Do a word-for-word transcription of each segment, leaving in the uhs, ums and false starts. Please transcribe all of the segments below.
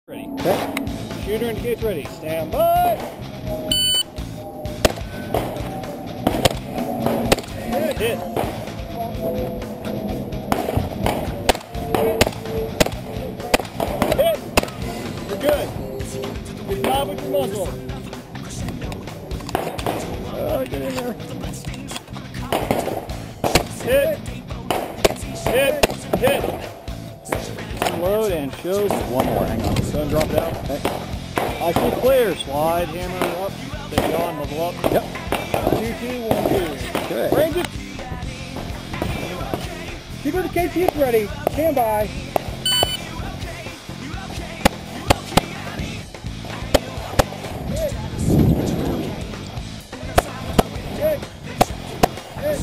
Ready. Okay. Shooter indicates ready. Stand by. Hit. Hit. Hit. You're good. Good job with your muzzle. Oh, get in there. Hit. Hit. Hit. Load and shows. One more, hang on. Go and drop it out. Okay. I see clear. Slide, hammer up. Stay on, level up. Yep. Two, two, one, two. Good. Range it. Shooter to K T is ready. Stand by. Hit. Hit. Hit.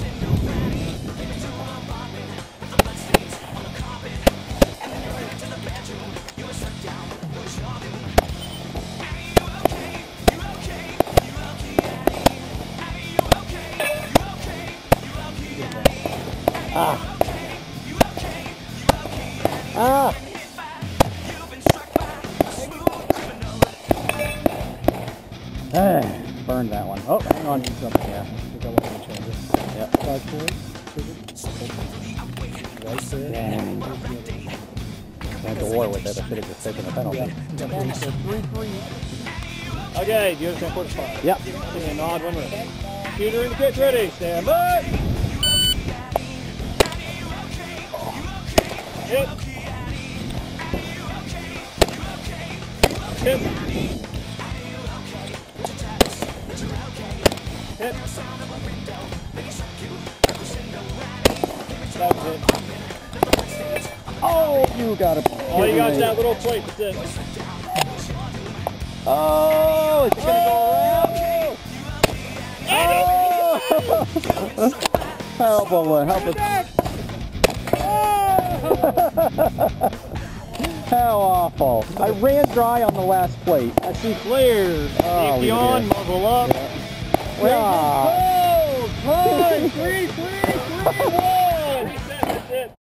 Ah. Ah. Ah. Burned that one. Oh, hang on. Something. Yeah. I think I want to change it. Yep. Five point. Right there. Dang. Went to war with it. I should have just taken the penalty. Yeah. So three, three. Okay, do you understand quarter five? Yep. Give me a nod when ready. Shooter indicates ready. Stand by. Hit. Hit. Hit. That was it. Oh, you got it. All you got is that little plate. That's it. Oh, it's gonna go around. Oh! Help him, help him. How awful. I ran dry on the last plate. I see flares. Oh, Safety on, muzzle up. Yeah. Range is closed. Five, three, three, three, one.